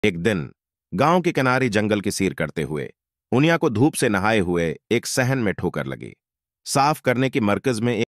एक दिन गांव के किनारे जंगल की सैर करते हुए उनिया को धूप से नहाए हुए एक सहन में ठोकर लगी। साफ करने की मरकज में